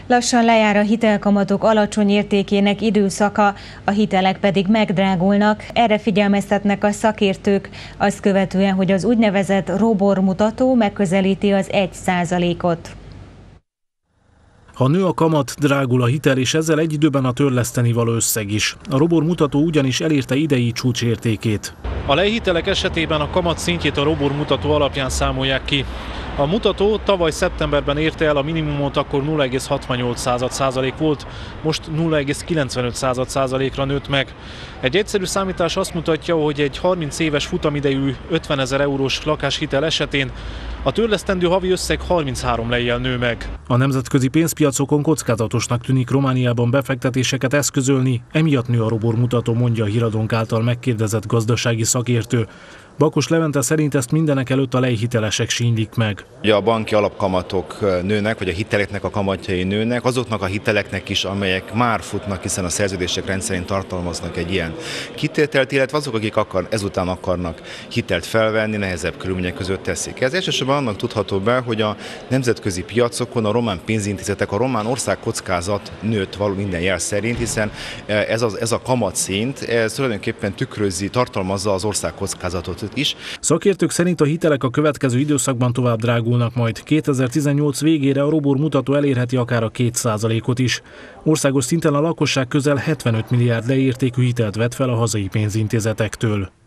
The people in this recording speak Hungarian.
Lassan lejár a hitelkamatok alacsony értékének időszaka, a hitelek pedig megdrágulnak, erre figyelmeztetnek a szakértők, azt követően, hogy az úgynevezett ROBOR mutató megközelíti az 1%-ot. Ha nő a kamat, drágul a hitel, és ezzel egy időben a törleszteni való összeg is. A ROBOR mutató ugyanis elérte idei csúcsértékét. A lejhitelek esetében a kamat szintjét a ROBOR mutató alapján számolják ki. A mutató tavaly szeptemberben érte el a minimumot, akkor 0,68% volt, most 0,95%-ra nőtt meg. Egy egyszerű számítás azt mutatja, hogy egy 30 éves futamidejű 50 000 eurós lakáshitel esetén a törlesztendő havi összeg 33 lejjel nő meg. A nemzetközi pénzpiacokon kockázatosnak tűnik Romániában befektetéseket eszközölni, emiatt nő a ROBOR mutató, mondja a Híradónk által megkérdezett gazdasági szakértő. Bakos Levente szerint ezt mindenekelőtt a lejhitelesek sínlik meg. Ugye a banki alapkamatok nőnek, vagy a hiteleknek a kamatjai nőnek, azoknak a hiteleknek is, amelyek már futnak, hiszen a szerződések rendszerint tartalmaznak egy ilyen kitételt, illetve azok, akik ezután akarnak hitelt felvenni, nehezebb körülmények között teszik. Ez elsősorban annak tudható be, hogy a nemzetközi piacokon a román pénzintézetek, a román országkockázat nőtt minden jel szerint, hiszen ez a kamatszint tulajdonképpen tartalmazza az országkockázatot is. Szakértők szerint a hitelek a következő időszakban tovább drágulnak majd. 2018 végére a ROBOR mutató elérheti akár a 2%-ot is. Országos szinten a lakosság közel 75 milliárd leértékű hitelt vett fel a hazai pénzintézetektől.